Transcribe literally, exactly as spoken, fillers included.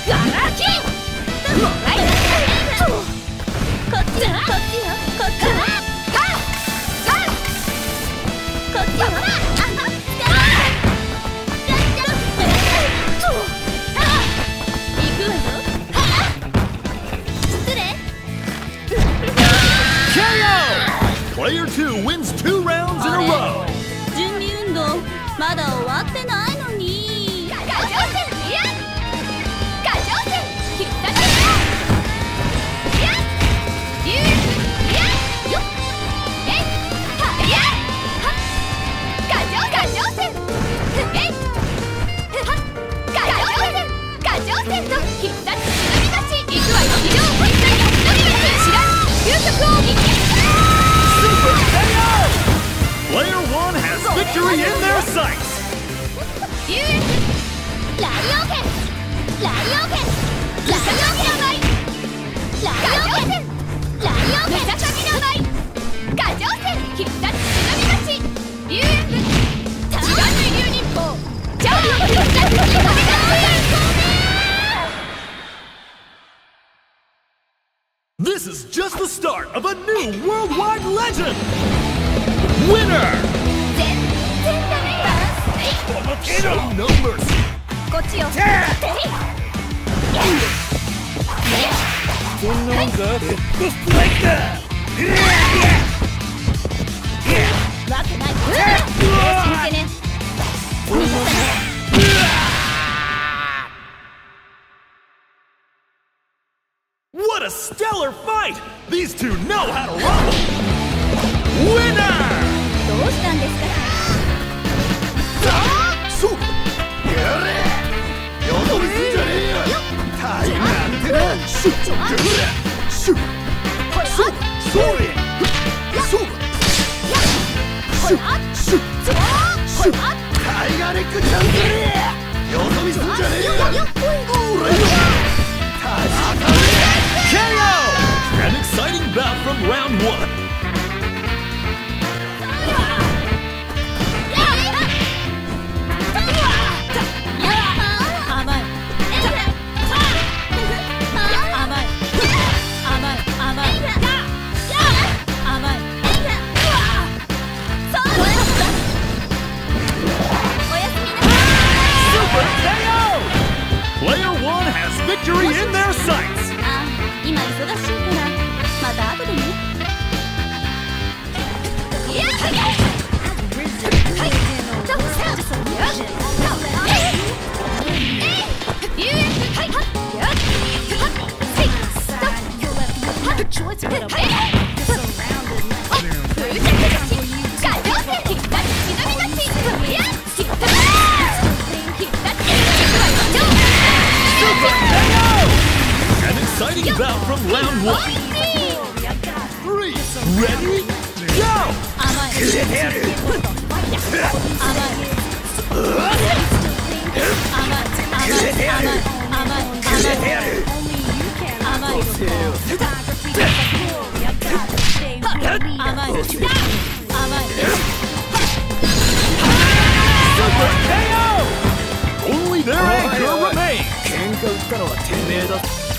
ガラキンもらいなさい。こっちよこっちよこっちよ。こっちよ。 Player two wins two rounds in a row. 準備運動まだ終わってないのに。過剰戦いや過剰戦必殺いや竜いやよっえいはいやは過剰過剰戦えいは過剰戦過剰戦と必殺忍び出しいくわよ。以上忍び出し知らん究極を見て。 Player one has victory in their sights. ライオン剣ライオン剣ライオン剣ライオン剣ライオン剣ムササビの舞過剰戦必殺忍び出し竜炎部血がぬい流日報チャーリオ必殺忍び出し。 This is just the start of a new worldwide legend! Winner! Show no mercy! こっちよ。 What a stellar fight! These two know how to rumble! Winner! どうしたんですか。 そうやれよどりすんじゃねえよ。タイムなんてな。シュッシュッシュッそうそれそうシュッシュッシュッタイガーレックチャンスよどりすんじゃねえよ。俺はケーオー! An exciting bout from round one. Player one has victory in their sights. 今忙しいからまた後でね。いやはいはいどうしたよしえいえいはいはっやっはっせいストッはっはいあっ風邪気持ち過剰戦必殺忍び出しいや必殺必殺 An exciting bout from round one. Three, ready, go! 甘い甘い Super K O! Only their anchor remains. 喧嘩売ったのはてめえだ。